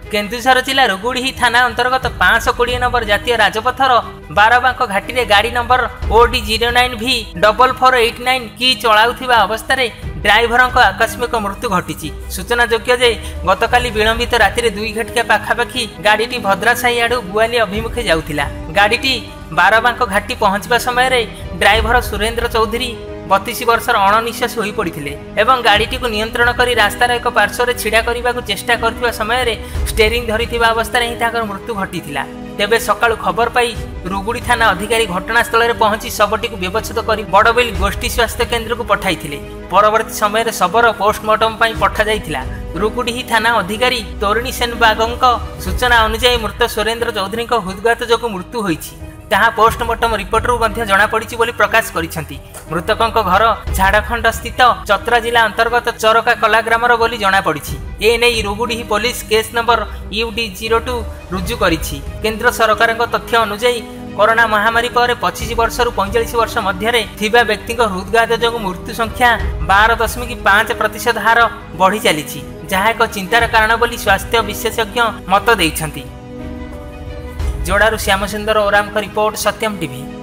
केन्दुझर जिला रुगुड़ी थाना अंतर्गत 520 नंबर जातीय राजपथर बारबांक घाटी रे गाड़ी नंबर OD 09V4489 की चलाउथिबा अवस्था ड्राइवर आकस्मिक मृत्यु घटी। सूचना योग्य जे गतकाली विलंबित राति 2 घटिका पाखापाखि गाड़ी भद्रासाही आड़ू गुआली अभिमुखे जाउथिला। गाड़ी बारबांक घाटी पहुंचवा समय ड्राइवर सुरेंद्र चौधरी 32 वर्षर अणनिश्वास हो पड़ते एवं गाड़ी को नियंत्रण कर रास्तार एक पार्श्व छिड़ा करने को चेष्टा करथिबा समय स्टेरिंग धरी अवस्था ही मृत्यु घटी। तेबे सकाळु खबर पाई रुगुड़ी थाना अधिकारी घटनास्थल में पहुंची शवटी को व्यवच्छेद कर बड़बिल गोष्ठी स्वास्थ्य केन्द्र को पठाई। परवर्ती समय शबर पोस्टमार्टम पठा जाइथिला। रुगुड़ी थाना अधिकारी तोरिणी सेन बागंक सूचना अनुसार मृत सुरेंद्र चौधरी हृदघात जो मृत्यु होईछि ताहा पोस्टमार्टम रिपोर्टरू जणा पड़ी बोली प्रकाश करिसेंती। मृतकों घर झाड़खंड स्थित चतरा जिला अंतर्गत चरका कला ग्रामर बोली जणा पड़ी। एने रुगुड़ी पुलिस केस नंबर UD 02 रुजु करिछि। केंद्र सरकार तथ्य अनुसार कोरोना महामारी पर 25 वर्ष रु 45 वर्ष मध्य थिबा व्यक्ति हृदघात जो मृत्यु संख्या 12.5% हार बढ़ी चली जहाँ एक चिंतार कारण बोली स्वास्थ्य विशेषज्ञ मत देइछंती। जोड़ारू श्याम सुंदर ओराम का रिपोर्ट सत्यम टीवी।